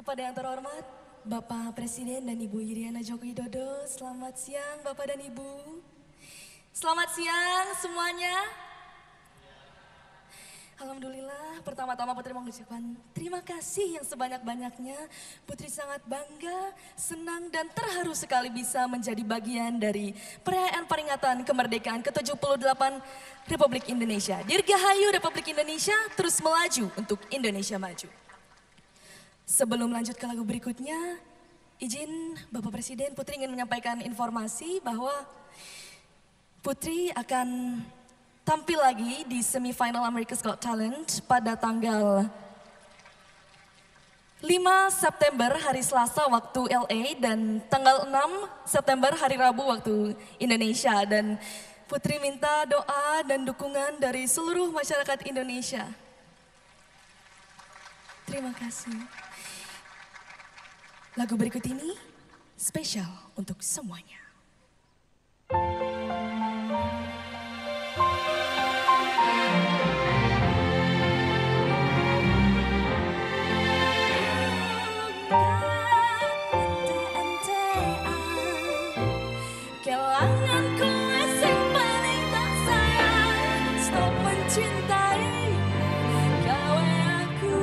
Kepada yang terhormat, Bapak Presiden dan Ibu Iriana Joko Widodo, selamat siang Bapak dan Ibu. Selamat siang semuanya. Alhamdulillah, pertama-tama Putri mengucapkan terima kasih yang sebanyak-banyaknya. Putri sangat bangga, senang dan terharu sekali bisa menjadi bagian dari perayaan peringatan kemerdekaan ke-78 Republik Indonesia. Dirgahayu Republik Indonesia, terus melaju untuk Indonesia maju. Sebelum lanjut ke lagu berikutnya, izin Bapak Presiden, Putri ingin menyampaikan informasi bahwa Putri akan tampil lagi di semifinal America's Got Talent pada tanggal 5 September hari Selasa waktu LA dan tanggal 6 September hari Rabu waktu Indonesia. Dan Putri minta doa dan dukungan dari seluruh masyarakat Indonesia. Terima kasih. Lagu berikut ini spesial untuk semuanya. Kelanganku sing paling tak sayang, stop mencintai gawe aku.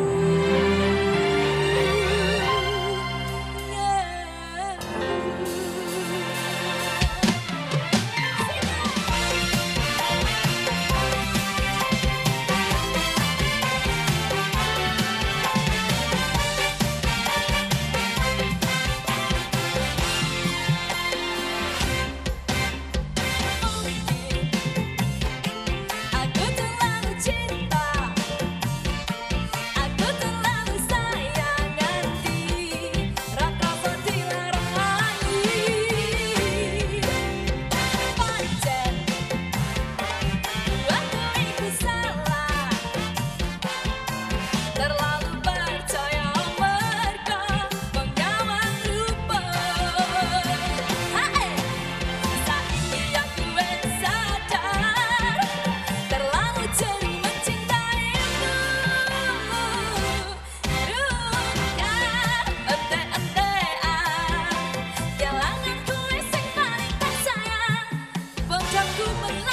Ku